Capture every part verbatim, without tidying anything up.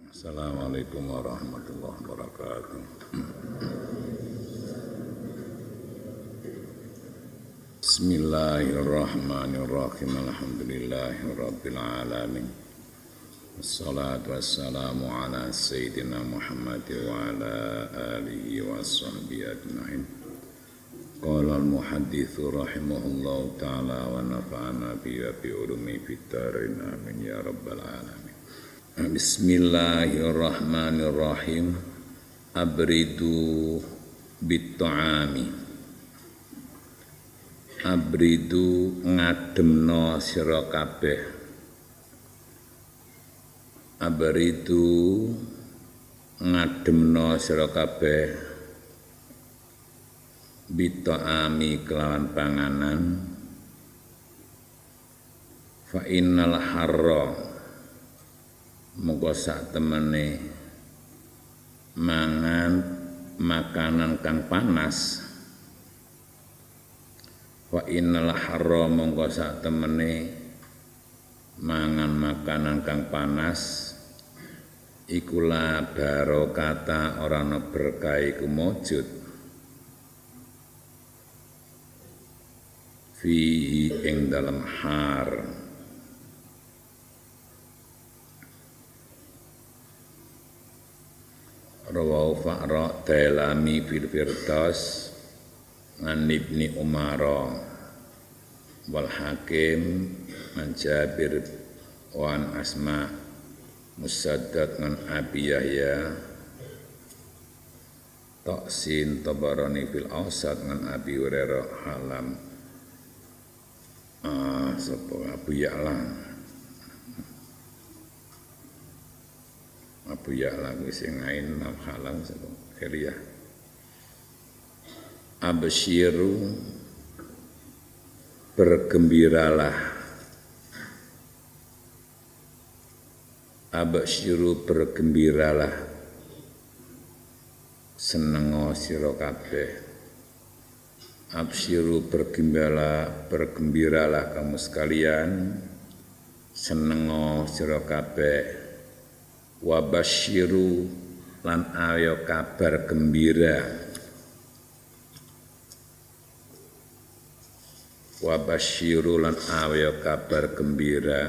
Assalamualaikum warahmatullahi wabarakatuh. Bismillahirrahmanirrahim. Alhamdulillahirabbil alamin. Wassalatu wassalamu ala sayyidina Muhammad wa ala alihi wa sahbihi ajma'in. Qala al-muhadditsu rahimahullahu ta'ala wa nafa'ana bi wa bi ulumi fid dharain amin ya rabbal alamin. Bismillahirrahmanirrahim. Abridu bitta'ami. Abridu ngademno sira kabeh. Abridu ngademno sira kabeh bitta'ami kelawan panganan. Fa innal harra monggo sak temene mangan makanan kang panas. Wa innal harra monggo sak temene mangan makanan kang panas iku la barokata ora ana berkah iku mujud fihi ing dalam har. Rawahu Fa'ra Dailami fil Firdaus an Ibni Umar wal Hakim an Jabir wa an Asma Musaddad an Abi Yahya Taqsin Tabarani fil Awsat an Abi Hurairah halam ah sapa Abu Ya'la Abu Ya'la sing ain lam halang sapa Khiriyah. Absyiru bergembiralah. Absyiru bergembiralah. Senengo sira kabeh. Absyiru bergembiralah, bergembiralah kamu sekalian. Senengo sira kabeh. Wabasyiru lan ayo kabar gembira. Wabasyiru lan ayo kabar gembira.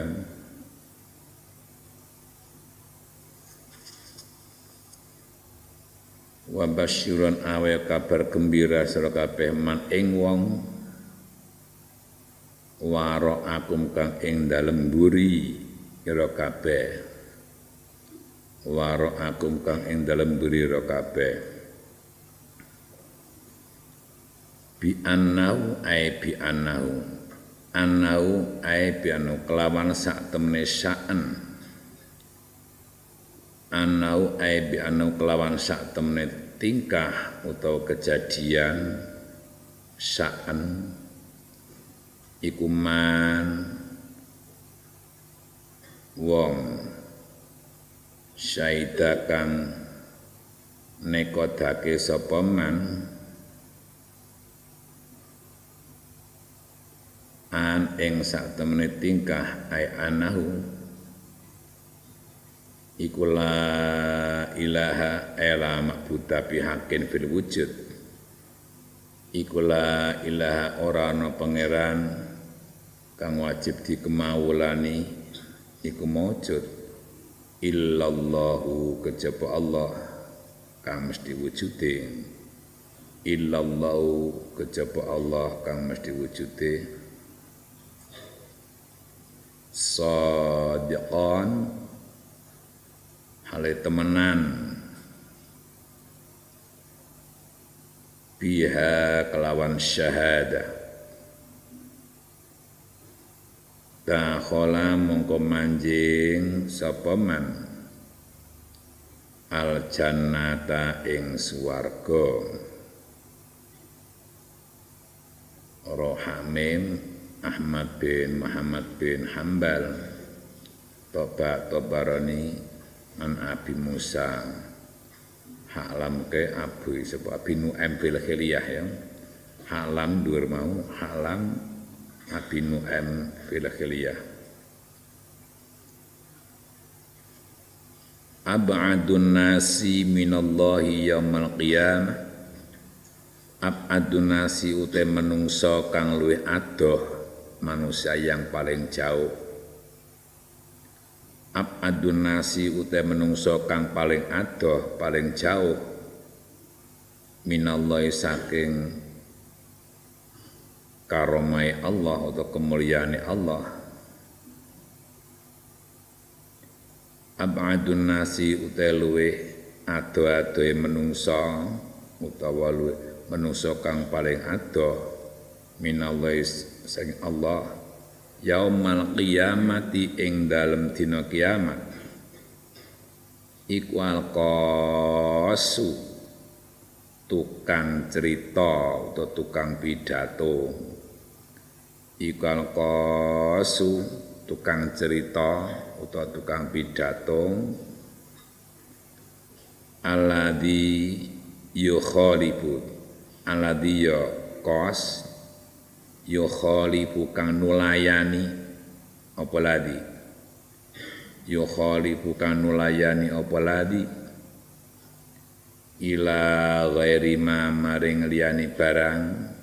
Wabasyiru lan ayo kabar gembira sira kabeh man ing wong waraakum kang ing dalem mburi ira kabeh. Waraakum kang ing dalem mburi ira kabeh. Bi annau ai bi annau annau ai bi annau kelawan sak temene sa'en. Annau ai bi annau kelawan sak temene tingkah utawa kejadian sa'en iku man wong syaida kang nekodake sapa man an ing sak temene tingkah ai anahu iku la ilaha illa ma'budu bihaqqin fil wujud iku la ilaha ora ana pangeran kang wajib dikemawulani iku maujud illallahu kejaba Allah kang mesti wujude. Illallahu kejaba Allah kang mesti wujude. Shadiqan hale temenan biha kelawan syahadah. Dakhala mongko manjing sapa man al jannata ing swarga. Rohamim Ahmad bin Muhammad bin Hambal Toba Tobarani an Abi Musa halam ke Abu sapa Abi Nu'aim fil Khiliyah ya. Halam dhuwur mau halam Abi Nu'aim fil Khiliyah. ab'adun nasi minallahi yaumal qiyamah ab'adun nasi utai menungso kang luwih adoh manusia yang paling jauh ab'adun nasi utai menungso kang paling adoh paling jauh minallahi saking karomai Allah atau kemuliaane Allah ab'adun nasi utai luwih ado-adohe menungso utawa luwih menungso kang paling adoh minallahi sing Allah yaumal qiyamati ing dalem dina kiamat iku alqasu tukang cerita atau tukang pidato iku alqasu tukang cerita atau tukang pidato alladzi yukhalifu alladzi ya qas yukhalifu kang nulayani apa ladi yukhalifu kang nulayani apa ladi ila ghairi ma maring liyane barang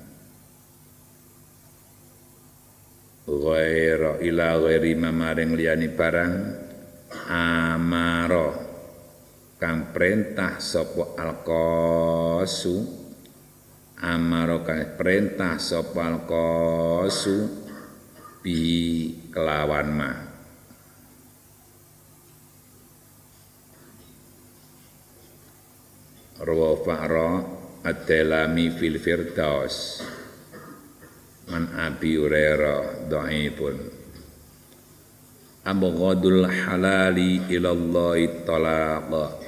ghaira ila ghairi ma maring liyane barang amaro kang perintah sapa alqasu amaro kang perintah sapa alqasu bi kelawan ma rawa fa'ra ad-dalami fil firdaus man abi hurairah dhaifun abghadul halali ilallahi talaq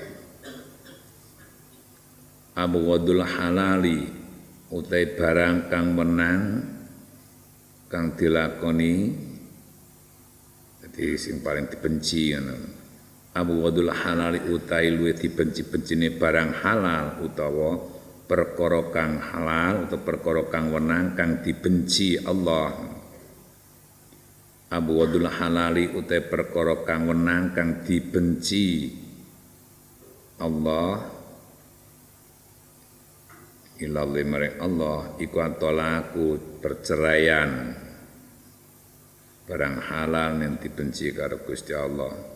abghadul halali utai barang kang menang kang dilakoni jadi sing paling dibenci ngono abghadul halali utai luwih dibenci-bencine barang halal utawa perkara kang halal atau perkara kang wenang kang dibenci Allah abghadul halali utai perkara kang wenang kang dibenci Allah ilallah maring Allah iku antolaku perceraian barang halal yang dibenci karo Gusti Allah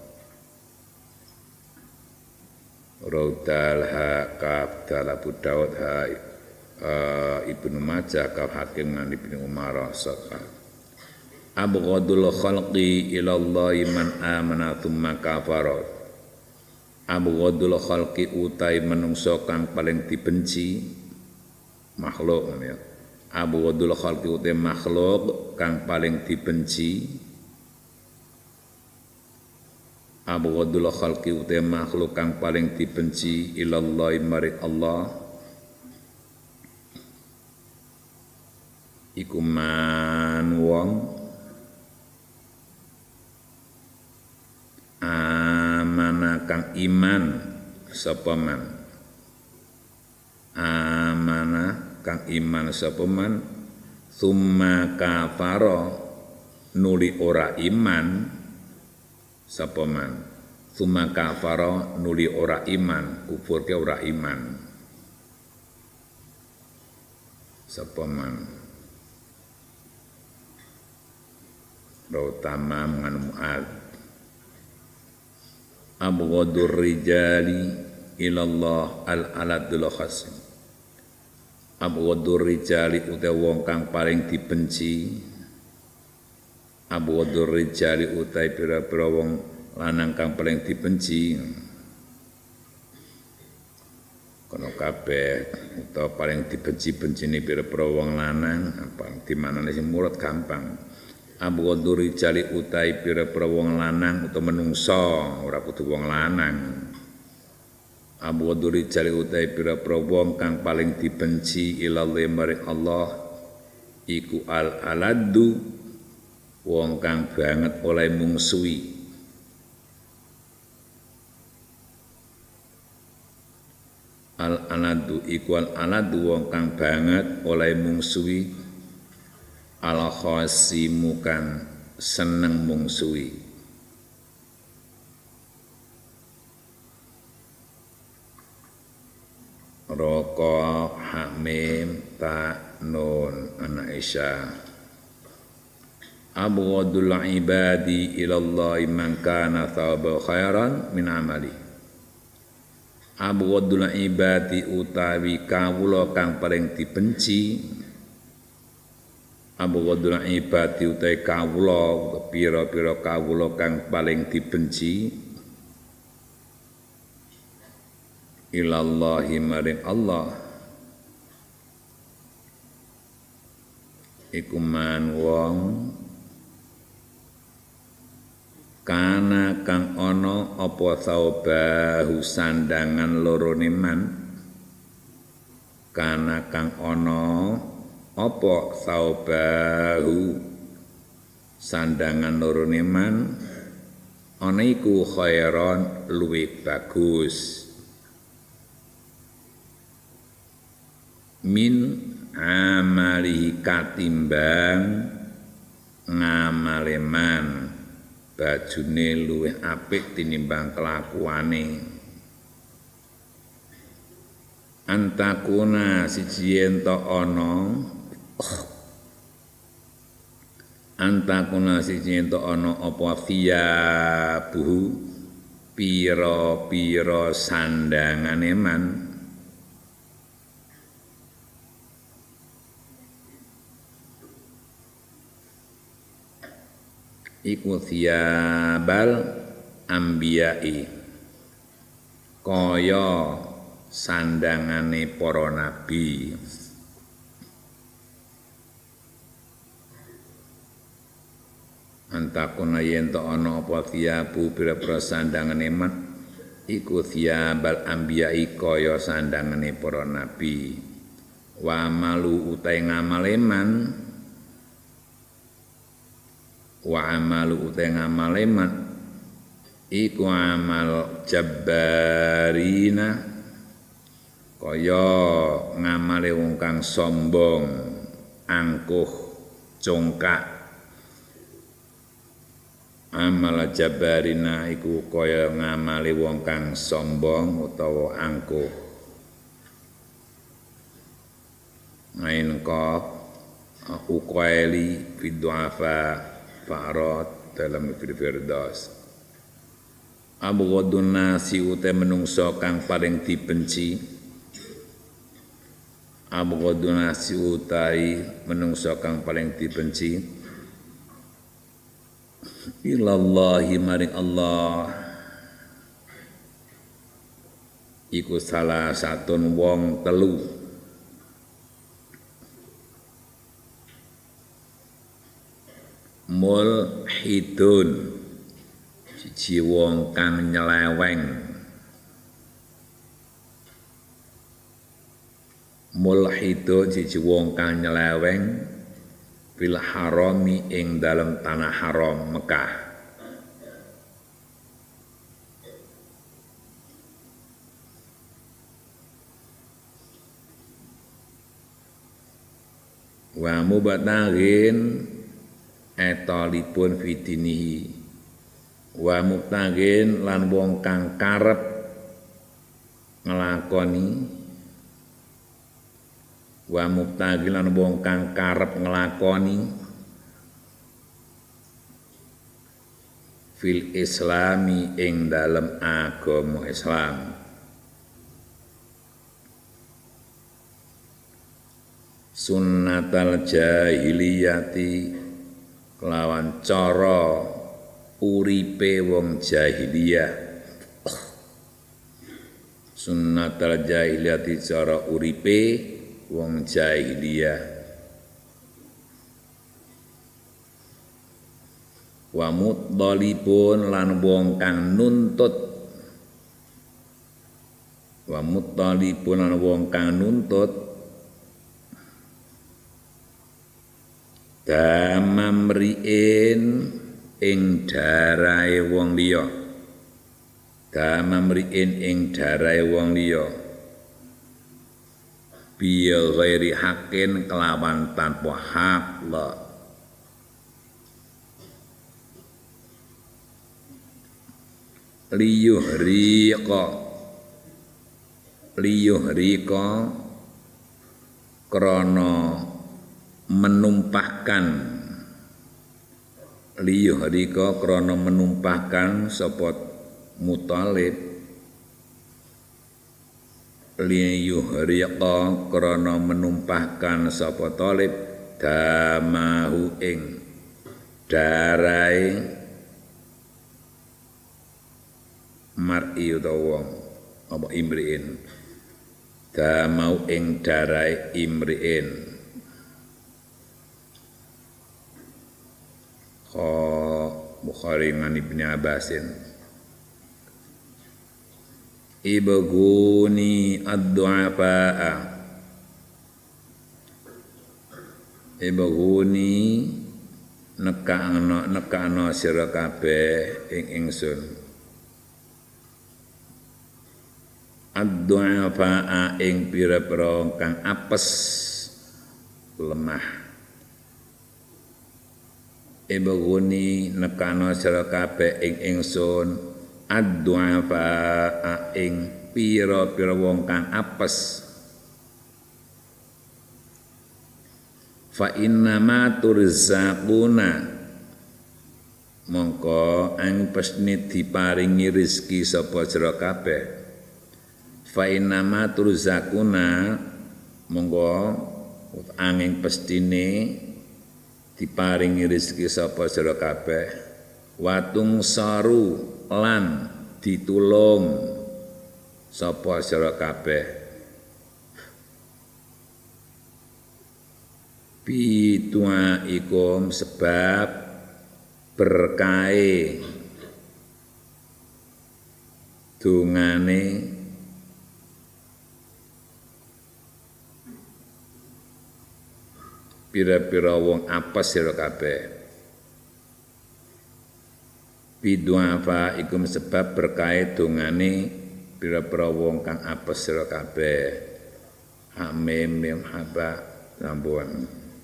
Raudal ha kaf dal Abu Daud ha uh, Ibnu Majah kaf Hakim ngan Ibnu Umar saka abghadul khalqi ilallahi man amana tsumma kafara abghadul khalqi utai menungso kang paling dibenci makhluk ya abghadul khalqi utai makhluk kang paling dibenci abghadul khalqi utai makhluk kang paling dibenci ilallahi maring Allah iku man wong amana kang iman sapa man amana kang iman sapa man summa kafara nuli ora iman sapa man summa kafara nuli ora iman kufur ke ora iman sapa man rautama ngan muad abghadur rijali ilallah al aladul khasim abghadur rijali uta wong kang paling dibenci abghadur rijali utai pira-pira wong lanang kang paling dibenci kono kabeh utawa paling dibenci-bencine pira-pira wong lanang apa di manane sing murid gampang abghadur rijali utai pira-pira wong lanang utawa menungso ora kudu wong lanang abghadur rijali utai pira-pira wong kang paling dibenci ilallah maring Allah iku al aladdu wong kang banget oleh mungsuhi al aladu iku al aladu wong kang banget oleh mungsuhi al khasimu kang seneng mungsuhi Roko hamim ta nun anak isya. Abghadul ibadi ilallahi man kana thawaba khairan min amali. Abghadul ibadi utawi kawula kang paling dibenci. Abghadul ibadi utawi kawula pira-pira kawula kang paling dibenci. Ilallahi maring Allah iku man wong kana kang ana apa saubahu sandangan lorone man kana kang ana apa saubahu sandangan lorone man ana iku khairon luwih bagus min amali katimbang ngamaleman bajune luwih apik tinimbang kelakuane antakuna siji ento ana antakuna siji ento ana apa fiyabuhu pira-pira sandangane man iku thiyabal ambiyai kaya sandangane para nabi antakuna yen to ana apa thiyabu pira-pira sandangane mat iku thiyabal ambiyai kaya sandangane para nabi wa malu utai ngamaleman wa amalu utai ngamaleman iku amal jabbarina kaya ngamale wong kang sombong angkuh congkak amal jabbarina iku kaya ngamale wong kang sombong utawa angkuh ngain qaf uqaili fi du'afa Fa'arad dalam Firdaus abghadun nasi utai menungso kang paling dibenci abghadun nasi utai menungso kang paling dibenci ilallahi maring Allah iku salah satun wong telu mulhidun siji wong kang nyeleweng mulhidun siji wong kang nyeleweng fil harami ing dalem tanah haram Mekah wa mubataghin etalipun fitinihi wa muktagin lan wong kang karep ngelakoni wa muktagin lan wong kang karep ngelakoni fil islami ing dalem agama Islam sunnatal jahiliyati kelawan cara uripe wong jahiliyah sunnatal jahiliyati cara uripe wong jahiliyah wa muttalibun lan wong kang nuntut wa muttalibun lan wong kang nuntut damamriin ing darahe wong liya damamriin ing darahe wong liya bi ghairi haqqin kelawan tanpa hak la liyuhriqa liyuhrika krana menumpahkan liyuhrika krana menumpahkan sapa Muthalib liyuhrika krana menumpahkan sapa Thalib damahu ing darai mar'i utawa wong apa imri'in damau ing darai imri'in kha Bukhari man Ibnu Abbasin ibghuni ad-du'afa'a ibghuni nekakno nekakno sira kabeh ing ingsun ad-du'afa'a ing pira-pira kang apes lemah ibghuni nekakno sira kabeh ing ingsun ad-du'afa ing pira-pira wong kang apes fa inna ma turzaquna mongko ang pesni diparingi rezeki sapa sira kabeh fa inna ma turzaquna mongko angin pestine diparingi rezeki sapa sira kabeh watung saru lan ditulung sapa sira kabeh bitua ikum sebab berkahe dungane pira-pira wong apes sira kabeh biduafa ikum sebab berkait dongane pira-pira wong kang apes sira kabeh hamim mim haba sampun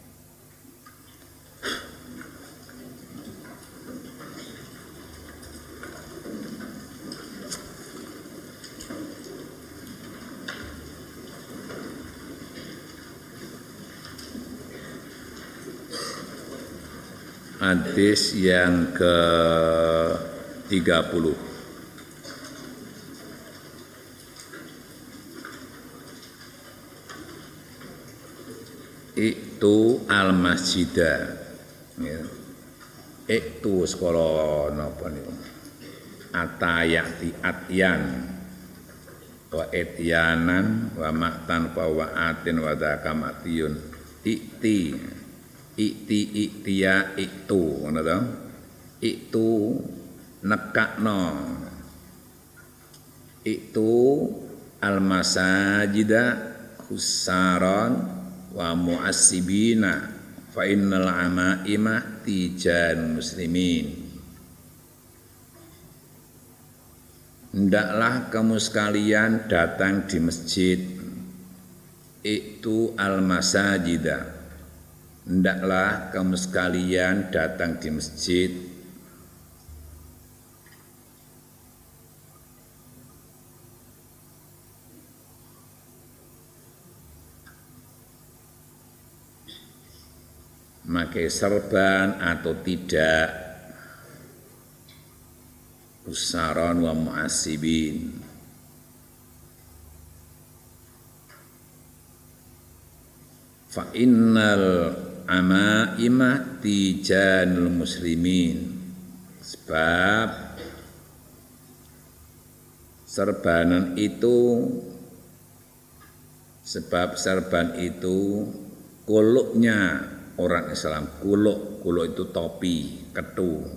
hadis yang ke tiga puluh itu al-masjidah ya. Itu sekolah napa niku atayati atyan wa etyanan wa maktan wa wa'atin wa dakamatiyun ikti ikti iktiya itu ngono to itu nekakno itu al-masajida khusaron wa mu'assibina fa innal amaimah tijan muslimin hendaklah kamu sekalian datang di masjid itu al-masajida hendaklah kamu sekalian datang di masjid memakai serban atau tidak usaron wa mu'assibin fa innal amaimah tijanul muslimin sebab serbanan itu sebab serban itu kuluknya orang Islam kuluk kuluk itu topi ketu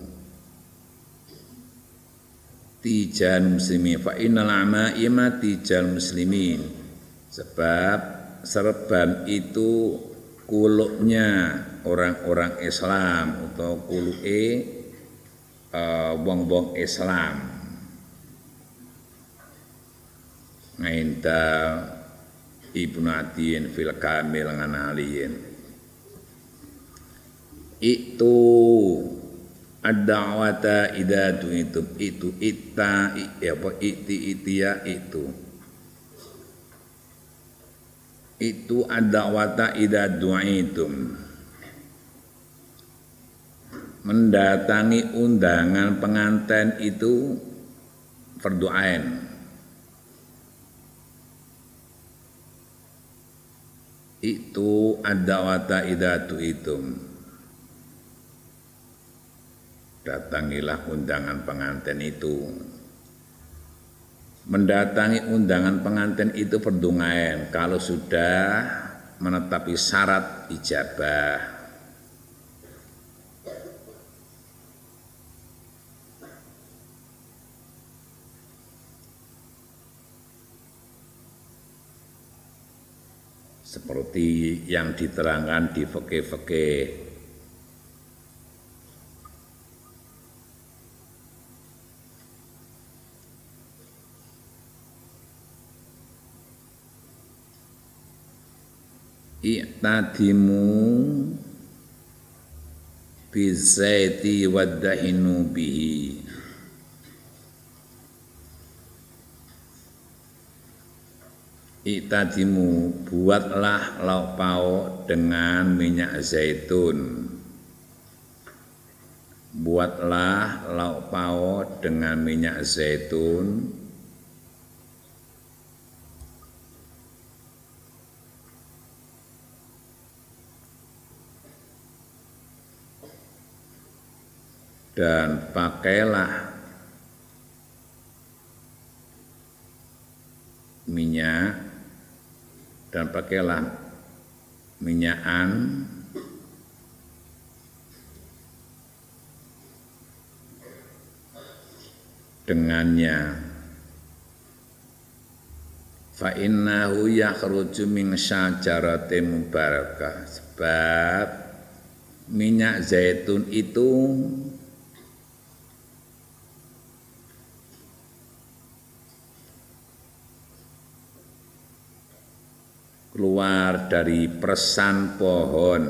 tijan muslimin fa innal amaimah tijan muslimin sebab serban itu kuluknya orang-orang Islam atau kuluke uh, wong-wong Islam ngainta Ibnu Adiyin fil Kamil nganaliyin itu ad-da'wata idatu itu itu ita ya apa iti itia itu itu ad-da'wata idza du'itum, mendatangi undangan pengantin itu fardhu ain. Itu ad-da'wata idza du'itum, datangilah undangan pengantin itu. Mendatangi undangan pengantin itu fardhu ain kalau sudah menetapi syarat ijabah. Seperti yang diterangkan di fikih-fikih. I'tadimu bizaiti waddahinu bihi, i'tadimu buatlah lauk pauk dengan minyak zaitun, buatlah lauk pauk dengan minyak zaitun, dan pakailah minyak dan pakailah minyakan dengannya. Fa innahu yakhruju min syajaratin mubarakah, sebab minyak zaitun itu keluar dari persan pohon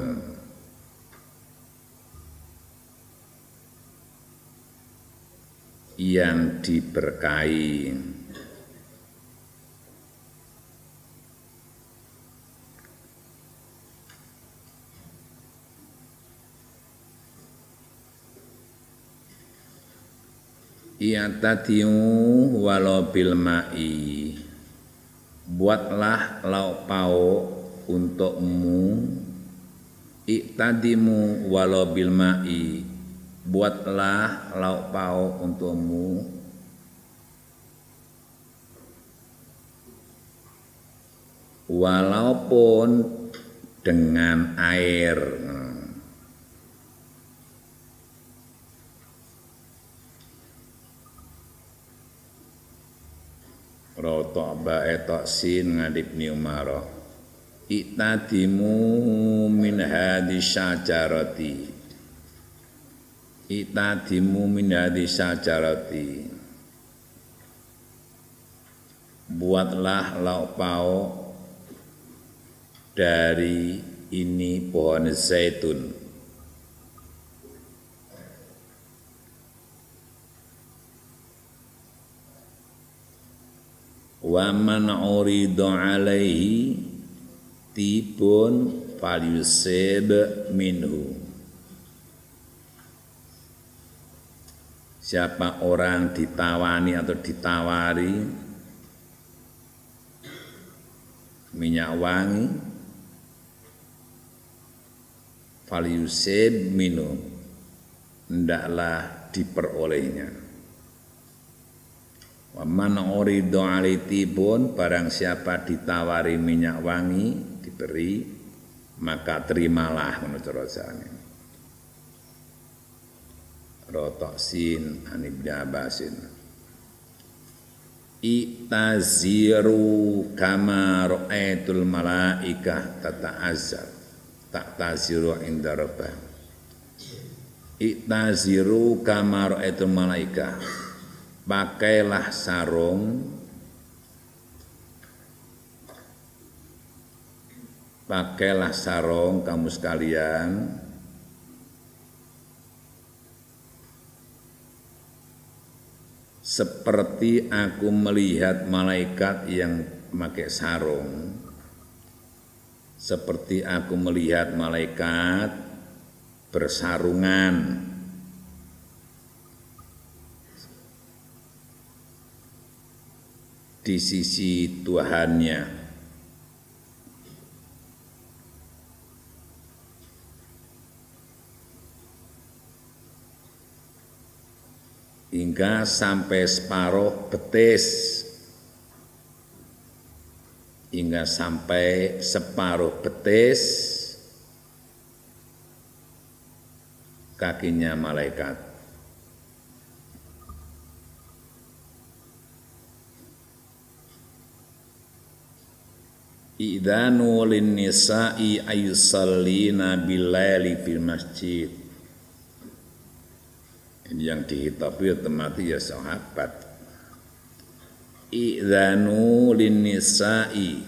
yang diberkahi. I'tadiu walau bil ma'i, buatlah lauk pauk untukmu. I'tadimu walau bil ma'i, buatlah lauk pauk untukmu walaupun dengan air. Roto bae toksin ngadib ni Umar. I'tadimu min hadhi syajarati, i'tadimu min hadhi syajarati, buatlah lauk pauk dari ini pohon zaitun. Wa man urida alaihi tibun falyusib minhu, siapa orang ditawani atau ditawari minyak wangi, falyusib minhu, hendaklah diperolehnya. Wa man urida alaihi pun, barang siapa ditawari minyak wangi diberi, maka terimalah menurut rasane. Rotoksin an Ibnu Abbasin. I'taziru kama ra'aitul malaikah tata'azzar ta'taziru inda rabbah. I'taziru kama ra'aitul malaikah, pakailah sarung, pakailah sarung kamu sekalian seperti aku melihat malaikat yang pakai sarung. seperti aku melihat malaikat bersarungan di sisi Tuhannya. Hingga sampai separuh betis, hingga sampai separuh betis kakinya malaikat. Idzanu lin nisa'i ayusallina billaili fil masjid. Ini yang dihitabi otomatis ya sahabat. Idzanu lin nisa'i,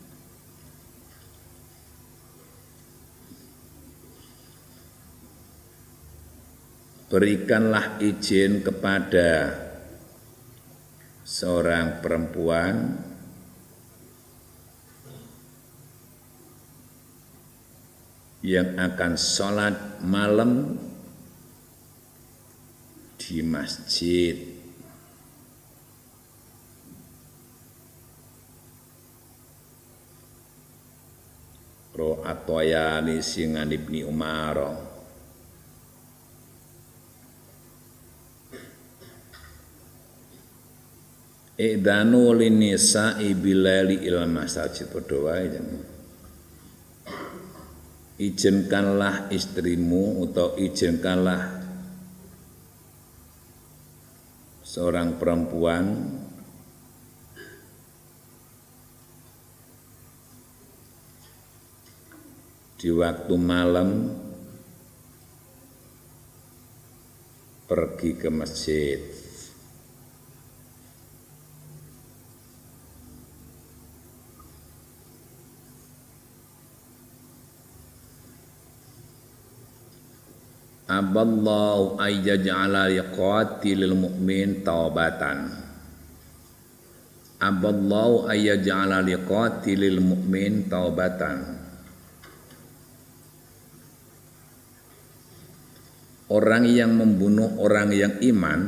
berikanlah izin kepada seorang perempuan yang akan sholat malam di masjid. Ro atoyani singan Ibni Umar. Idanu linnisa'i bilali il masajid, padha wae. Izinkanlah istrimu atau izinkanlah seorang perempuan di waktu malam pergi ke masjid. Aballahu ayyaj'ala liqatilil mu'min taubatan. Aballahu ayyaj'ala liqatilil mu'min taubatan. Orang yang membunuh orang yang iman,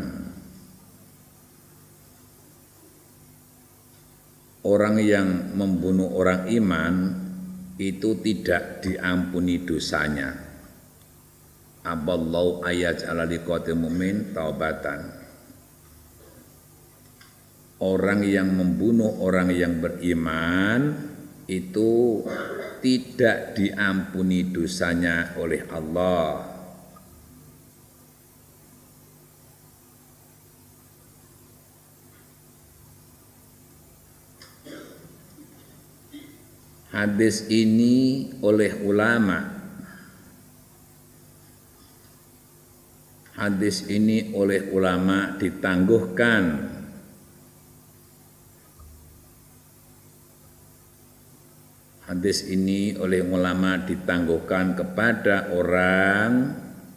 orang yang membunuh orang iman itu tidak diampuni dosanya. Aballahu ayyaj'ala liqatil mu'min taubatan. Orang yang membunuh orang yang beriman itu tidak diampuni dosanya oleh Allah. Hadis ini oleh ulama Hadis ini oleh ulama ditangguhkan Hadis ini oleh ulama ditangguhkan kepada orang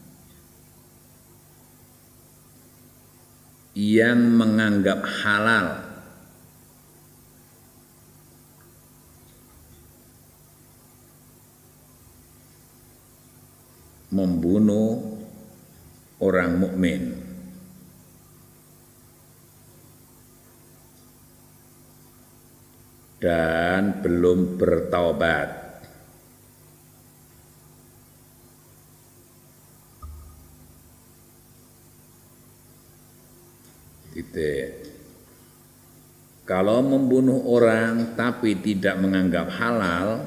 yang menganggap halal membunuh orang mukmin dan belum bertaubat. Titik. Kalau membunuh orang tapi tidak menganggap halal,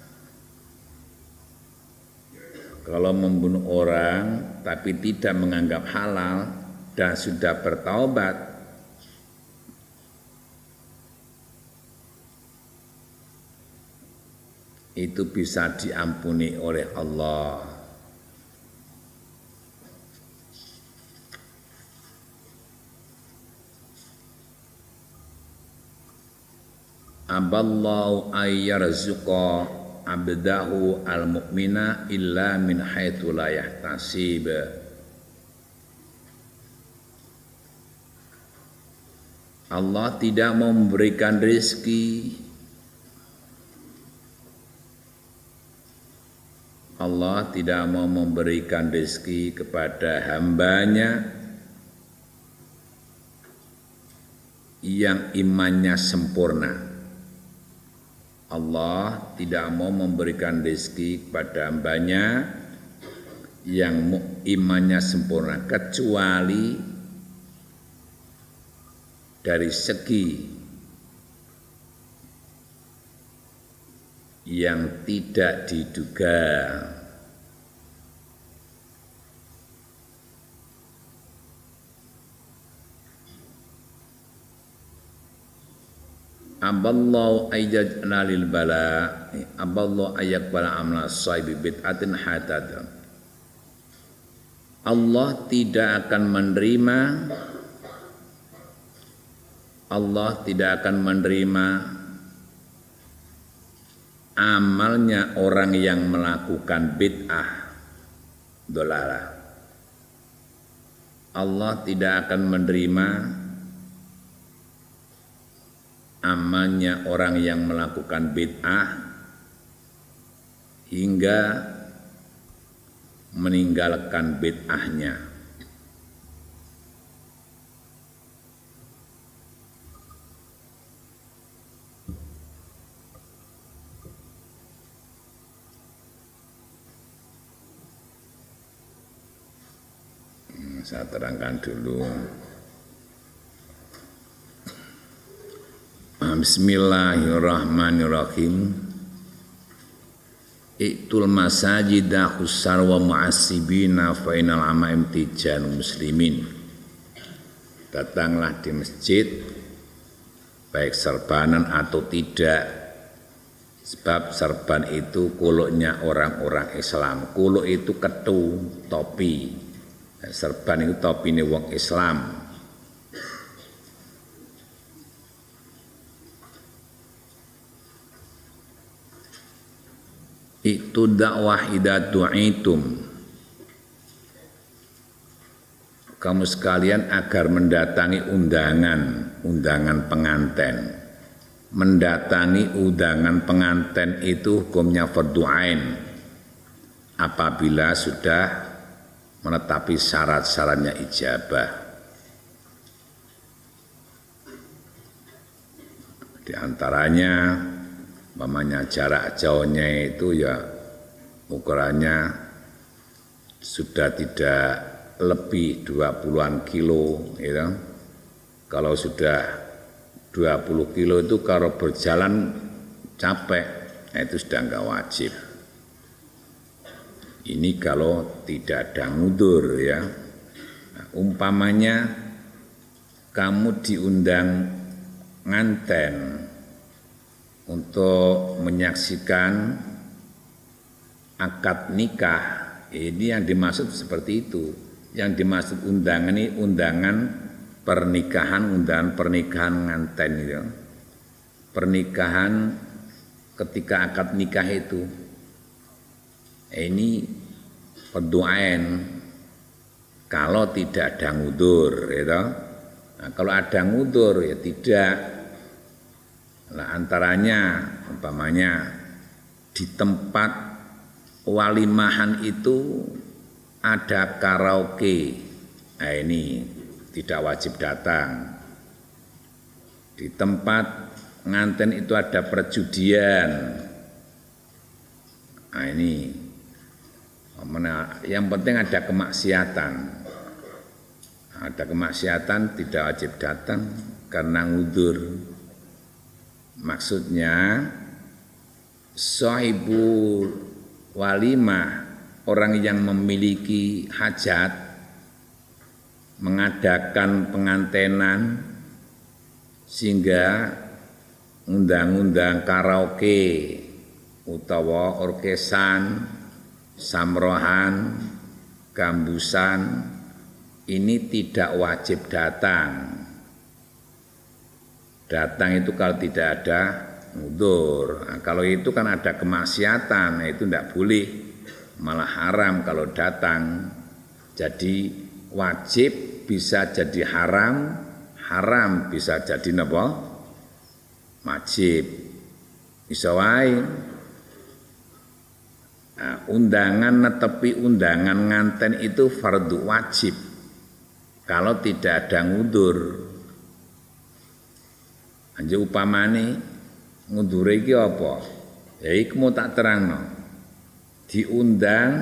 kalau membunuh orang tapi tidak menganggap halal dan sudah bertaubat, itu bisa diampuni oleh Allah. Aballahu ayyarzuqa abdahu al-mu'mina illa min haitsu la yahtasib. Allah tidak memberikan rezeki Allah tidak mau memberikan rezeki kepada hambanya yang imannya sempurna. Allah tidak mau memberikan rezeki kepada hambanya yang imannya sempurna, kecuali dari segi yang tidak diduga. Aballahu ayyajna lil bala, aballahu ayyakbala amla sahibi bid'atin hatada. Allah tidak akan menerima Allah tidak akan menerima amalnya orang yang melakukan bid'ah dolalah. Allah tidak akan menerima amalnya orang yang melakukan bid'ah hingga meninggalkan bid'ahnya. Saya terangkan dulu. Bismillahirrahmanirrahim. Iktul masajida khusar wa mu'assibina fa inal amaim tijan muslimin. Datanglah di masjid baik serbanan atau tidak, sebab serban itu kuluknya orang-orang Islam. Kuluk itu ketu, topi. Serban itu topi ini wong Islam. Itu dakwah idza du'itum, kamu sekalian agar mendatangi undangan undangan penganten. Mendatangi undangan penganten itu hukumnya fardhu ain apabila sudah menetapi syarat-syaratnya ijabah. Di antaranya umpamanya jarak jauhnya itu ya ukurannya sudah tidak lebih dua puluhan kilo, gitu. Kalau sudah dua puluh kilo itu kalau berjalan capek, nah itu sudah enggak wajib. Ini kalau tidak ada ngudur ya. Nah, umpamanya kamu diundang nganten untuk menyaksikan akad nikah, ini yang dimaksud seperti itu. Yang dimaksud undangan ini undangan pernikahan, undangan pernikahan nganten itu. Pernikahan ketika akad nikah itu. Ini perdoaan kalau tidak ada ngudur, gitu. Nah, kalau ada ngudur ya tidak. Nah, antaranya umpamanya di tempat walimahan itu ada karaoke, nah ini tidak wajib datang. Di tempat nganten itu ada perjudian, nah ini yang penting ada kemaksiatan. Ada kemaksiatan tidak wajib datang karena ngudur. Maksudnya sahibul walimah, orang yang memiliki hajat mengadakan pengantenan sehingga undang-undang karaoke utawa orkesan, samrohan, gambusan ini tidak wajib datang. Datang itu kalau tidak ada ngudur. Nah, kalau itu kan ada kemaksiatan, nah itu tidak boleh, malah haram kalau datang. Jadi wajib bisa jadi haram, haram bisa jadi napa? Wajib. Bisa wae. Nah, undangan netepi undangan nganten itu fardu wajib kalau tidak ada ngudur. Anjir upamane ngundure iki apa? Ya iku mau tak terangno. Diundang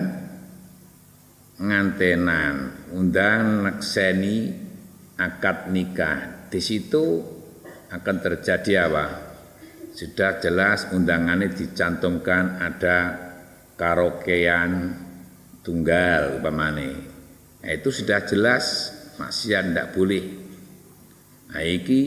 ngantenan, undang nekseni akad nikah. Di situ akan terjadi apa? Sudah jelas undangannya dicantumkan ada karaokean tunggal umpamane. Nah, itu sudah jelas maksiat ndak boleh. Nah, iki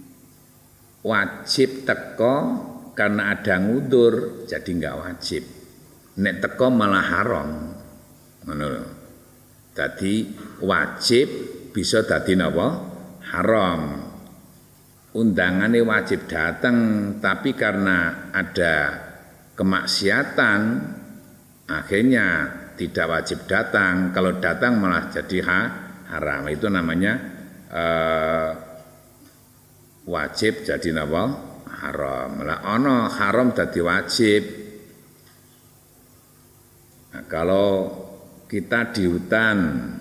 wajib teko karena ada ngudur jadi enggak wajib. Nek teko malah haram. Ngono lho. Dadi wajib bisa dadi napa? Haram. Undangannya wajib datang, tapi karena ada kemaksiatan, akhirnya tidak wajib datang. Kalau datang malah jadi ha, haram. Itu namanya eh, wajib jadi napa? Haram. Lah ono haram jadi wajib. Nah, kalau kita di hutan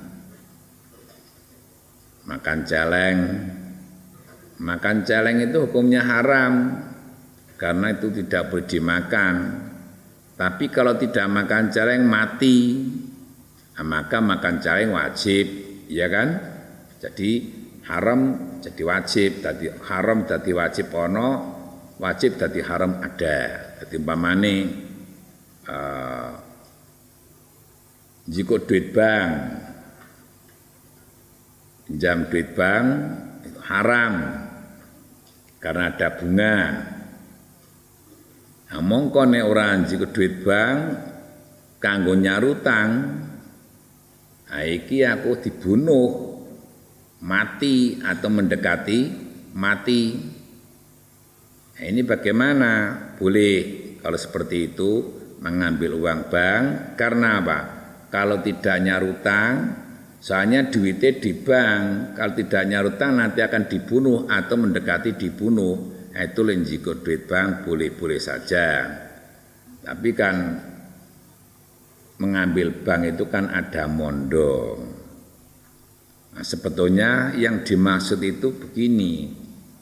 makan celeng, makan celeng itu hukumnya haram karena itu tidak boleh dimakan. Tapi kalau tidak makan celeng mati, nah, maka makan celeng wajib, ya kan? Jadi haram jadi wajib, jadi haram jadi wajib ono, wajib jadi haram ada. Jadi umpamane uh, jika duit bank, pinjam duit bank itu haram karena ada bunga. Nah, mongko nek ora jika duit bank kanggo nyarutang, nah iki aku dibunuh, mati atau mendekati mati. Nah, ini bagaimana? Boleh kalau seperti itu mengambil uang bank karena apa? Kalau tidak nyarutang, soalnya duitnya di bank. Kalau tidak nyarutang nanti akan dibunuh atau mendekati dibunuh. Nah, itu lenjiko duit bank boleh-boleh saja. Tapi kan mengambil bank itu kan ada mondo. Nah, sebetulnya yang dimaksud itu begini.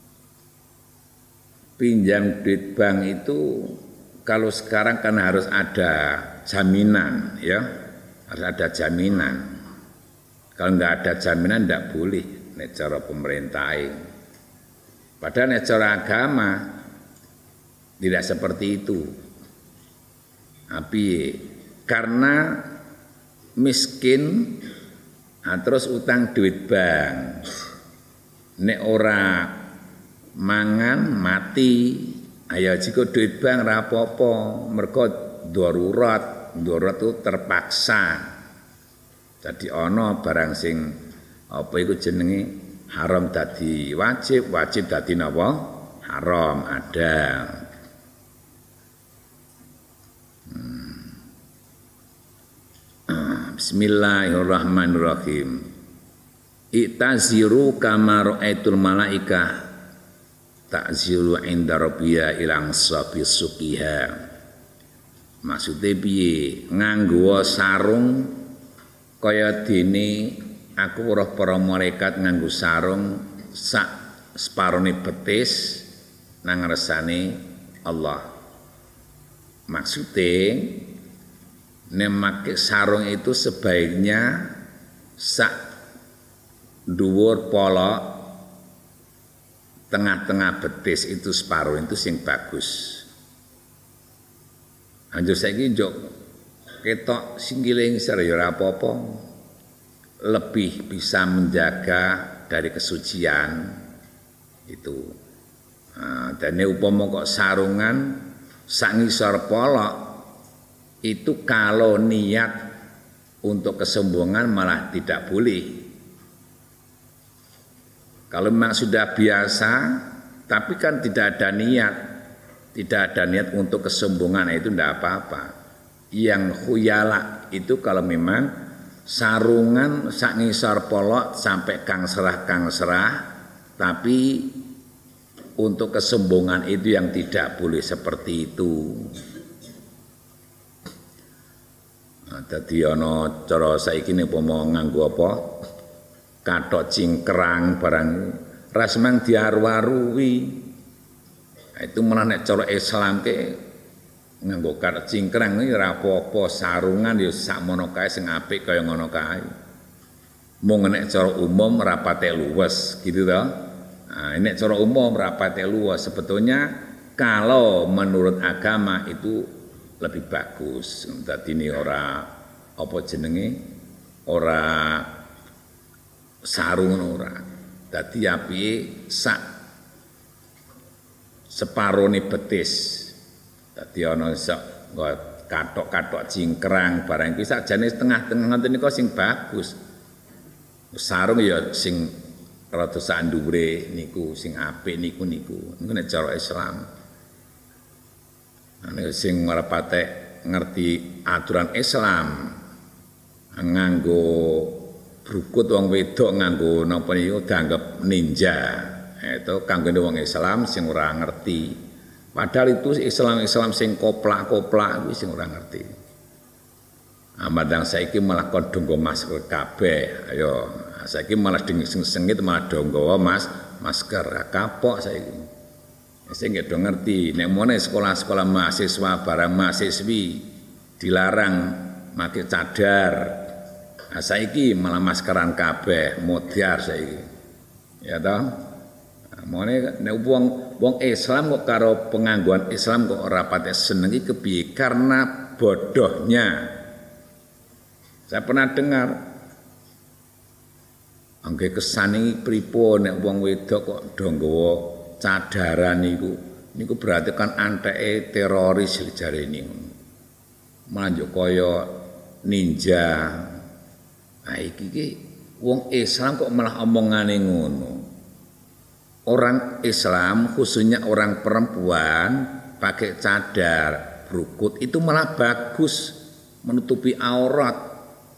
Pinjam duit bank itu kalau sekarang kan harus ada jaminan, ya. Harus ada jaminan. Kalau enggak ada jaminan enggak boleh nek cara pemerintah. Padahal nek cara agama tidak seperti itu. Tapi karena miskin nah, terus utang duit bank. Nek ora mangan mati. Ayo jika duit bank ra apa-apa, mergo darurat. Darurat itu terpaksa. Jadi ono barang sing apa iku jenenge haram dadi wajib, wajib dadi napa? Haram ada. Hmm. Ah, bismillahirrahmanirrahim. I'taziru kama ra'aitul malaikah ta'ziru inda rabbiya ilang sabi suqiha. Maksudnya piye? Nganggo sarung kaya dene aku roh para malaikat nganggo sarung sak separone betis nang ngersane Allah. Maksudnya nek make sarung itu sebaiknya sak dhuwur polok tengah-tengah betis itu separuh itu sing bagus. Anjur saiki njok ketok singgiling ya ora apa-apa. Lebih bisa menjaga dari kesucian itu. Nah, dene upama kok sarungan sak ngisor polok itu kalau niat untuk kesombongan malah tidak boleh. Kalau memang sudah biasa tapi kan tidak ada niat. Tidak ada niat untuk kesombongan itu tidak apa-apa. Yang khuyala itu kalau memang sarungan sak ngisor polok sampai kang serah kang serah, tapi untuk kesombongan itu yang tidak boleh seperti itu. Nah, dadi ana cara saiki nek umpama nganggo apa? Kathok cingkrang barang ras mang diaru-arui. Nah, itu malah nek cara Islam ke nganggo kathok cingkrang iki ora apa-apa, sarungan ya sakmono kae sing apik kaya ngono kae. Mung nek cara umum rapate luwes gitu toh. Nah, ini cara umum rapate luwes sebetulnya kalau menurut agama itu lebih bagus. Dadi ini ora apa jenenge? Ora sarung ora. Dadi apike sak separone betis. Dadi ana sak kathok-kathok cingkrang barang iki sakjane tengah-tengah ngoten niku sing bagus. Sarung ya sing rada sak ndhuwure niku sing apik niku niku. Niku nek cara Islam. Nek sing ora patek ngerti aturan Islam nganggo brukut wong wedok nganggo napa niku dianggap ninja. Itu kanggone wong Islam sing ora ngerti. Padahal itu Islam-Islam sing koplak-koplak kuwi sing ora ngerti. Amadang saiki malah kon donggo masker kabeh. Ayo, saiki malah sengit malah donggo mas masker kapok saiki. Sing do ngerti nek mone sekolah-sekolah mahasiswa barang mahasiswi dilarang pakai cadar. Nah, saiki malah maskeran kabeh, modiar saiki. Ya toh? Nah, mone nek wong wong Islam kok karo pengangguan Islam kok ora pate seneng iki kepiye? Karena bodohnya. Saya pernah dengar angge kesan iki pripun nek wong wedok kok do nggawa cadaran niku niku berarti kan anteke teroris jare niku. Manjuk kaya ninja. Nah iki iki wong Islam kok malah omongane ngono. Orang Islam khususnya orang perempuan pakai cadar, brukut itu malah bagus menutupi aurat.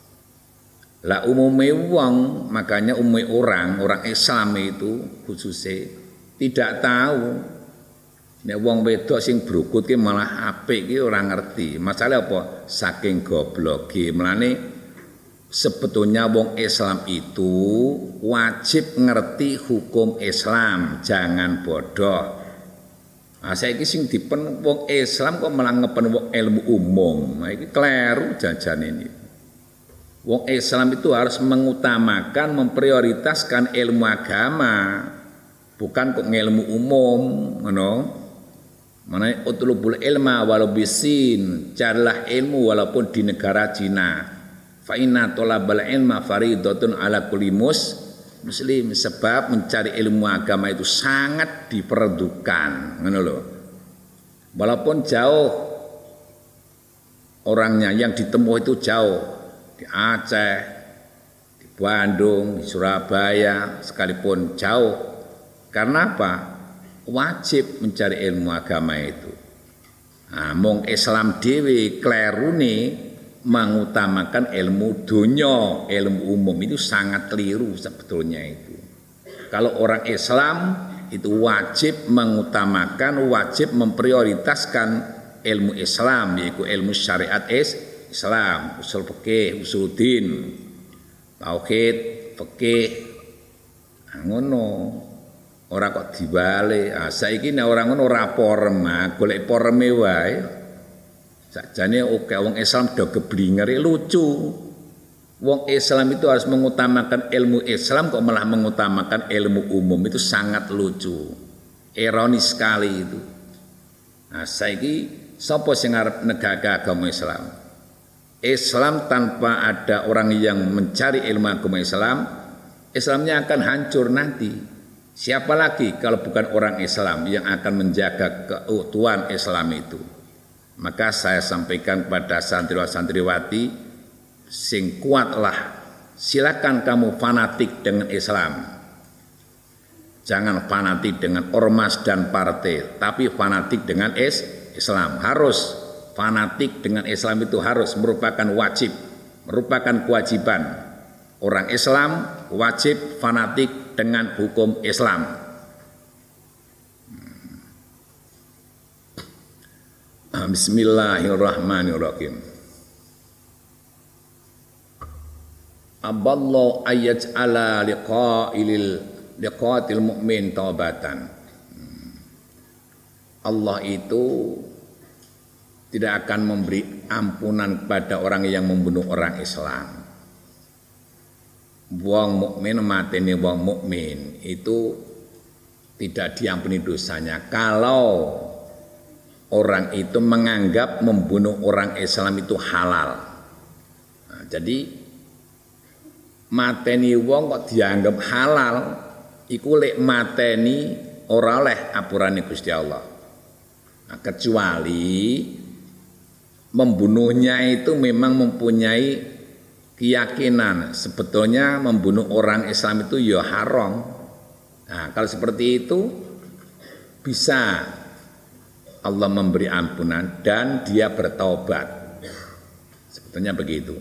Lah umumnya wong, makanya umumnya orang, orang Islam itu khususnya tidak tahu. Nek wong wedok sing brukut ki malah apik ki ora ngerti. Masalah apa? Saking gobloke. Mulane sebetulnya wong Islam itu wajib ngerti hukum Islam, jangan bodoh. Nah, saiki sing dipen wong Islam kok malah ngepen wong ilmu umum. Nah, iki kleru jajane ini. Wong Islam itu harus mengutamakan, memprioritaskan ilmu agama, bukan kok ilmu umum, ngono. Mana utlubul ilma walau bisin, carilah ilmu walaupun di negara Cina. Fa inna talabal ilma faridatun ala kulli muslim, sebab mencari ilmu agama itu sangat diperdukan, ngono lho. Walaupun jauh orangnya yang ditemui itu jauh. Di Aceh, di Bandung, di Surabaya, sekalipun jauh. Karena apa? Wajib mencari ilmu agama itu. Nah, mong Islam dewe klerune mengutamakan ilmu dunya, ilmu umum itu sangat keliru sebetulnya itu. Kalau orang Islam itu wajib mengutamakan, wajib memprioritaskan ilmu Islam, yaitu ilmu syariat is Islam, usul fikih, usuluddin, tauhid, fikih, ngono. Ora kok dibalik. Ah saiki nek ora ngono ora porem, golek poreme wae. Sakjane oke wong Islam do geblinger lucu. Wong Islam itu harus mengutamakan ilmu Islam kok malah mengutamakan ilmu umum, itu sangat lucu. Ironis sekali itu. Nah saiki sapa sing arep negake agama Islam? Islam tanpa ada orang yang mencari ilmu agama Islam, Islamnya akan hancur nanti. Siapa lagi kalau bukan orang Islam yang akan menjaga keutuhan Islam itu? Maka saya sampaikan kepada santriwan-santriwati, sing kuatlah, silakan kamu fanatik dengan Islam. Jangan fanatik dengan ormas dan partai, tapi fanatik dengan Islam. Harus fanatik dengan Islam itu harus merupakan wajib, merupakan kewajiban. Orang Islam wajib fanatik dengan hukum Islam. Bismillahirrahmanirrahim. aballahu ayyaj'ala liqa'il liqatil mu'min taubatan. Allah itu tidak akan memberi ampunan kepada orang yang membunuh orang Islam. Wong mukmin mateni wong mukmin itu tidak diampuni dosanya kalau orang itu menganggap membunuh orang Islam itu halal. Nah, jadi mateni wong kok dianggap halal, iku lek mateni ora oleh apurane Gusti Allah. Nah, kecuali membunuhnya itu memang mempunyai keyakinan sebetulnya membunuh orang Islam itu ya haram. Nah, kalau seperti itu bisa Allah memberi ampunan dan dia bertaubat. Sebetulnya begitu.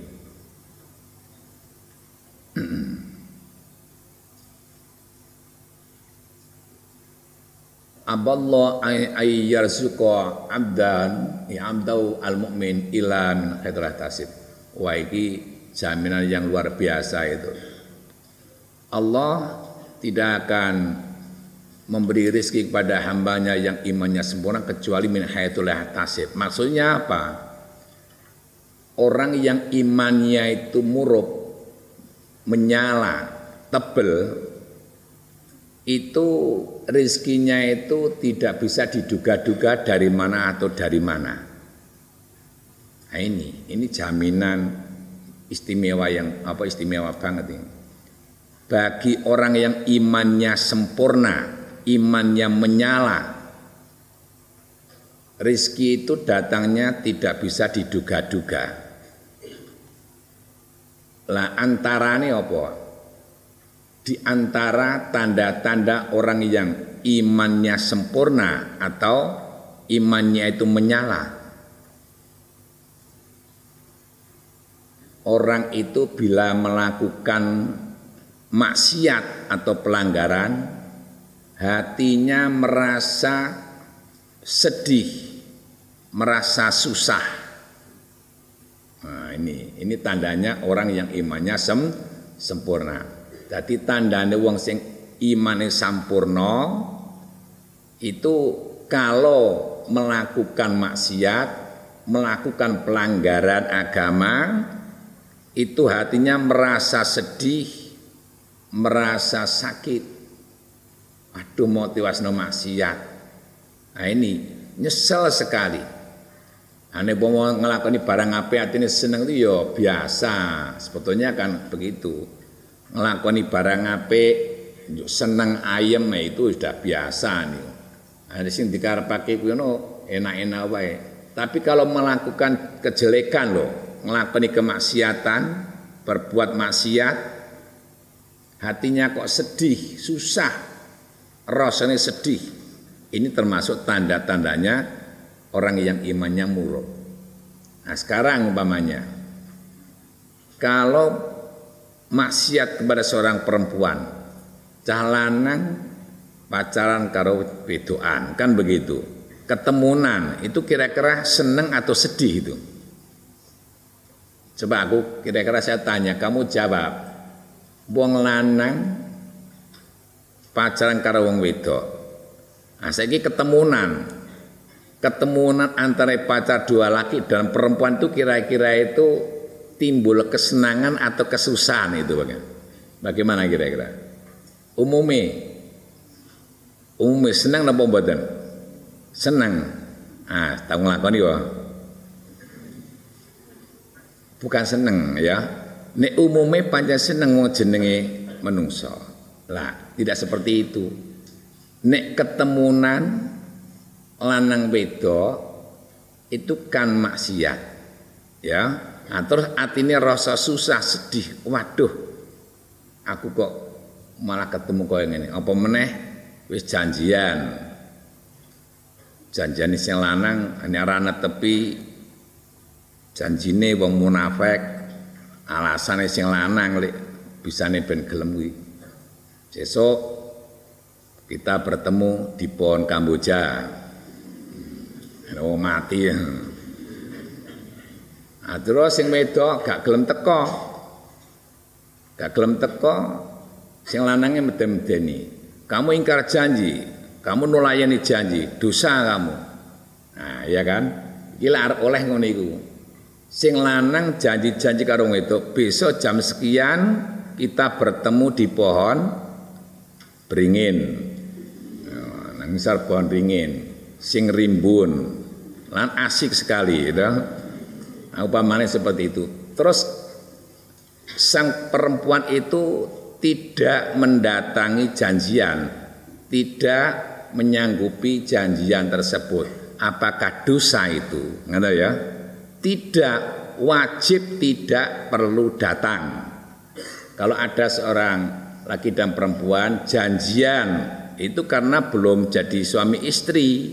Aballah ay yarzuqa abdan ya abdau al-mu'min ila min khairat tasib. Wah, iki jaminan yang luar biasa itu. Allah tidak akan memberi rezeki kepada hambanya yang imannya sempurna kecuali min haitsul tasib. Maksudnya apa? Orang yang imannya itu murub, menyala, tebel, itu rezekinya itu tidak bisa diduga-duga dari mana atau dari mana. Nah ini, ini jaminan istimewa yang apa istimewa banget ini. Bagi orang yang imannya sempurna, imannya menyala, rezeki itu datangnya tidak bisa diduga-duga. Lah antarane apa? Di antara tanda-tanda orang yang imannya sempurna atau imannya itu menyala. Orang itu bila melakukan maksiat atau pelanggaran, hatinya merasa sedih, merasa susah. Nah, ini ini tandanya orang yang imannya sem, sempurna. Jadi tandanya wong sing imane sampurna itu kalau melakukan maksiat, melakukan pelanggaran agama, itu hatinya merasa sedih, merasa sakit. Aduh mau tiwasno maksiat. Nah ini nyesel sekali. Ane mau ngelakoni barang apik atine seneng itu ya biasa. Sebetulnya kan begitu. Ngelakoni barang apik seneng ayem nah itu sudah biasa nih. Ada sing dikarepake kuwi ono enak-enak wae. Tapi kalau melakukan kejelekan loh, ngelakoni kemaksiatan, berbuat maksiat, hatinya kok sedih, susah, rasanya sedih. Ini termasuk tanda-tandanya orang yang imannya murub. Nah sekarang umpamanya, kalau maksiat kepada seorang perempuan, calanan pacaran karo wedokan, kan begitu. Ketemunan, itu kira-kira seneng atau sedih itu? Coba aku kira-kira saya tanya, kamu jawab. Wong lanang pacaran karo wong wedok. Nah, saiki ketemunan. Ketemunan antara pacar dua laki dan perempuan itu kira-kira itu timbul kesenangan atau kesusahan itu bagaimana? Bagaimana kira-kira? Umumnya umumnya senang napa mboten? Senang. Ah, tahu nglakoni ya. Bukan seneng ya. Nek umume pancen seneng wong jenenge menungso. Lah, tidak seperti itu. Nek ketemunan lanang wedok itu kan maksiat. Ya. Nah, terus atine rasa susah, sedih. Waduh. Aku kok malah ketemu koyo ngene. Apa meneh wis janjian. Janjian sing lanang hanya rana tepi janjine wong munafik, alasane sing lanang lek bisane ben gelem kuwi. Sesuk kita bertemu di pohon Kamboja. Oh mati. Nah, terus sing wedok gak gelem teko. Gak gelem teko, sing lanange meden-medeni. Kamu ingkar janji, kamu nulayani janji, dosa kamu. Nah, iya kan? Iki arep oleh ngono iku. Sing lanang janji-janji karo wedok, besok jam sekian kita bertemu di pohon beringin. Nah, misal pohon beringin, sing rimbun, lan asik sekali, gitu. Nah, umpamanya seperti itu. Terus sang perempuan itu tidak mendatangi janjian, tidak menyanggupi janjian tersebut. Apakah dosa itu? Ngerti ya? Tidak, wajib tidak perlu datang. Kalau ada seorang laki dan perempuan janjian itu karena belum jadi suami istri,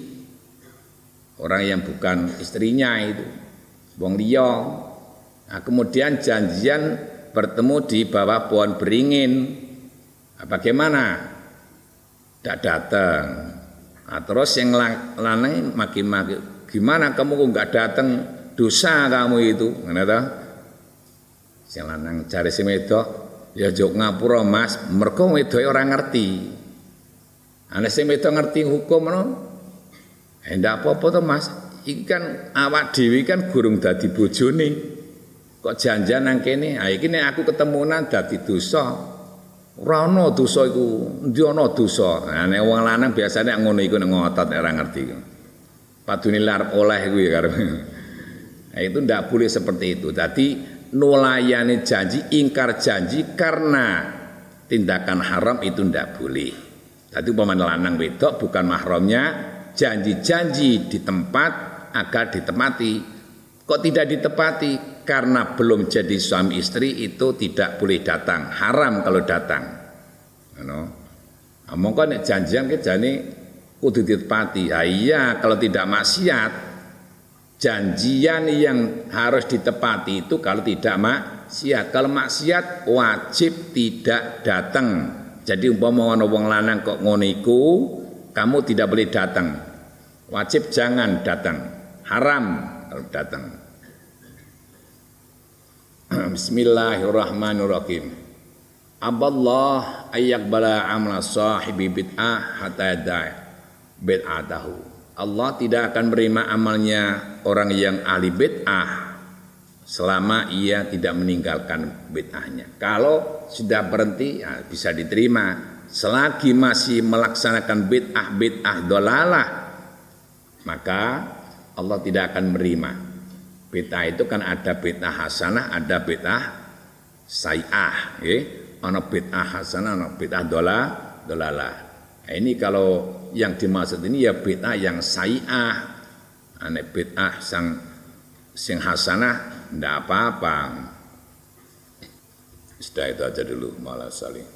orang yang bukan istrinya itu, wong liya. Nah, kemudian janjian bertemu di bawah pohon beringin. Nah, bagaimana? Tidak datang. Nah, terus yang lanang maki-maki, gimana kamu kok nggak datang? Dosa kamu itu, ngene. Sing lanang cari si wedok, ya jok ngapura Mas, mergo wedoke ora ngerti. Ana sing wedok ngerti hukum no. Eh ndak apa-apa to Mas. Iki kan awak dhewe kan gurung dadi bojone. Kok janjian nang kene? Ha iki nek aku ketemunan dadi dosa. Ora ana dosa iku, ndi ana dosa. Nah nek wong lanang biasane ngono iku nek ngotot ora ngerti. Padune arep oleh kuwi karo. Nah, itu tidak boleh seperti itu. Jadi nulayani janji, ingkar janji karena tindakan haram itu tidak boleh. Jadi umpamanya lanang wedok bukan mahramnya, janji-janji di tempat agar ditepati. Kok tidak ditepati? Karena belum jadi suami istri itu tidak boleh datang, haram kalau datang. No. Nah, mongko nek janjian ke jane kudu ditepati. Ah, iya, kalau tidak maksiat. Janjian yang harus ditepati itu kalau tidak maksiat. Kalau maksiat wajib tidak datang. Jadi umpama ana wong lanang kok ngono iku, kamu tidak boleh datang. Wajib jangan datang. Haram kalau datang. Bismillahirrahmanirrahim. Aballah ayyaqbala amala sahibi bid'ah hatta yada'a bid'atahu. Allah tidak akan menerima amalnya orang yang ahli bid'ah selama ia tidak meninggalkan bid'ahnya. Kalau sudah berhenti ya bisa diterima. Selagi masih melaksanakan bid'ah bid'ah dolalah, maka Allah tidak akan menerima. Bid'ah itu kan ada bid'ah hasanah, ada bid'ah sayi'ah, okay? Ana bid'ah hasanah, ana bid'ah dola dolalah. Nah, ini kalau yang dimaksud ini ya bid'ah yang sayi'ah, ane bid'ah sang sing hasanah ndak apa-apa. Sudah itu aja dulu, malah saling.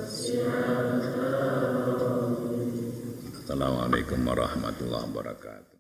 Assalamualaikum warahmatullahi wabarakatuh.